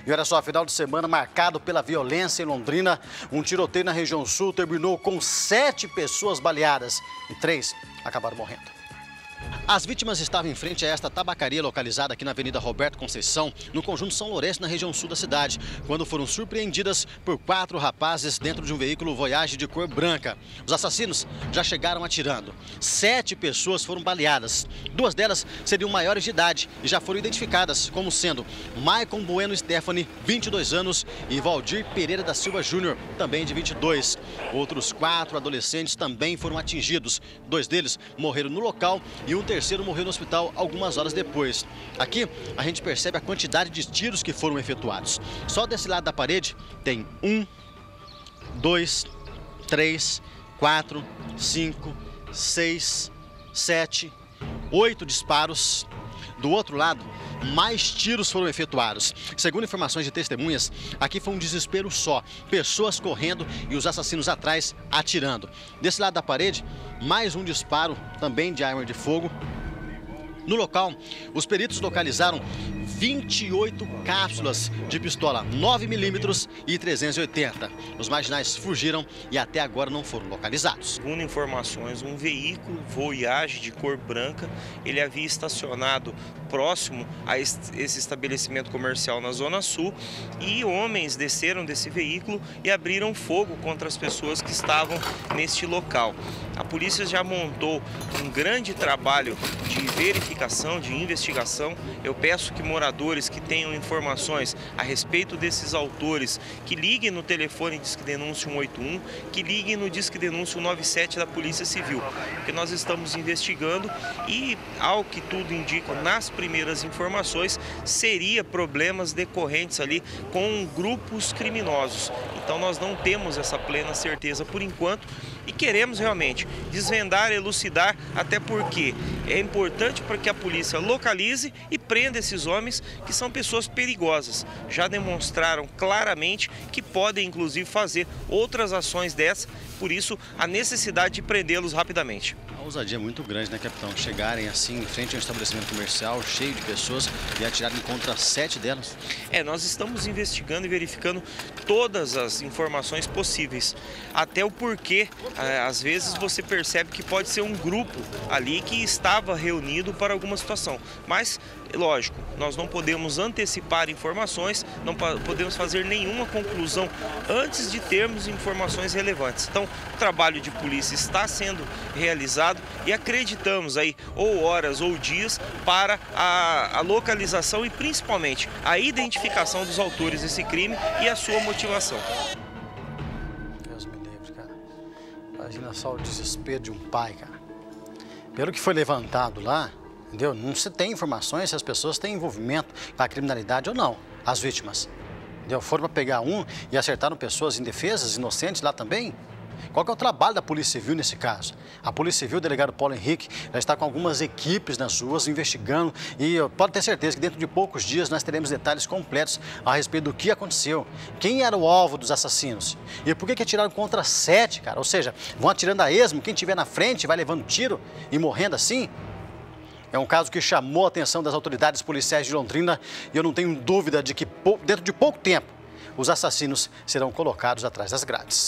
E olha só, final de semana marcado pela violência em Londrina. Um tiroteio na região sul terminou com 7 pessoas baleadas e 3 acabaram morrendo. As vítimas estavam em frente a esta tabacaria localizada aqui na Avenida Roberto Conceição, no Conjunto São Lourenço, na região sul da cidade, quando foram surpreendidas por 4 rapazes dentro de um veículo Voyage de cor branca. Os assassinos já chegaram atirando. 7 pessoas foram baleadas. 2 delas seriam maiores de idade e já foram identificadas como sendo Maicon Bueno Stephanie, 22 anos, e Valdir Pereira da Silva Júnior, também de 22. Outros 4 adolescentes também foram atingidos. 2 deles morreram no local e um terceiro morreu no hospital algumas horas depois. Aqui a gente percebe a quantidade de tiros que foram efetuados. Só desse lado da parede tem 1, 2, 3, 4, 5, 6, 7, 8 disparos. Do outro lado, mais tiros foram efetuados. Segundo informações de testemunhas, aqui foi um desespero só. Pessoas correndo e os assassinos atrás atirando. Desse lado da parede, mais um disparo também de arma de fogo. No local, os peritos localizaram 28 cápsulas de pistola 9mm e 380. Os marginais fugiram e até agora não foram localizados. Segundo informações, um veículo Voyage de cor branca, ele havia estacionado próximo a esse estabelecimento comercial na Zona Sul e homens desceram desse veículo e abriram fogo contra as pessoas que estavam neste local. A polícia já montou um grande trabalho de verificação, de investigação. Eu peço que moradores que tenham informações a respeito desses autores, que liguem no telefone Disque Denúncia 181, que liguem no Disque Denúncia 197 da Polícia Civil, porque nós estamos investigando e, ao que tudo indica, nas primeiras informações, seria problemas decorrentes ali com grupos criminosos. Então nós não temos essa plena certeza por enquanto e queremos realmente desvendar, elucidar, até porque é importante para que a polícia localize e prenda esses homens que são pessoas perigosas. Já demonstraram claramente que podem inclusive fazer outras ações dessas, por isso a necessidade de prendê-los rapidamente. A ousadia é muito grande, né, capitão? Chegarem assim em frente a um estabelecimento comercial cheio de pessoas e atirarem contra 7 delas. Nós estamos investigando e verificando todas as informações possíveis. Até o porquê, às vezes você percebe que pode ser um grupo ali que estava reunido para alguma situação. Mas, lógico, nós não podemos antecipar informações, não podemos fazer nenhuma conclusão antes de termos informações relevantes. Então, o trabalho de polícia está sendo realizado e acreditamos aí ou horas ou dias para a localização e principalmente a identificação dos autores desse crime e a sua motivação. Deus me livre, cara. Imagina só o desespero de um pai, cara. Pelo que foi levantado lá, entendeu? Não se tem informações se as pessoas têm envolvimento com a criminalidade ou não, as vítimas. Entendeu? Foram para pegar um e acertaram pessoas indefesas, inocentes lá também? Qual que é o trabalho da Polícia Civil nesse caso? A Polícia Civil, o delegado Paulo Henrique, já está com algumas equipes nas ruas investigando e pode ter certeza que dentro de poucos dias nós teremos detalhes completos a respeito do que aconteceu. Quem era o alvo dos assassinos? E por que atiraram contra 7, cara? Ou seja, vão atirando a esmo, quem estiver na frente vai levando tiro e morrendo assim? É um caso que chamou a atenção das autoridades policiais de Londrina e eu não tenho dúvida de que dentro de pouco tempo os assassinos serão colocados atrás das grades.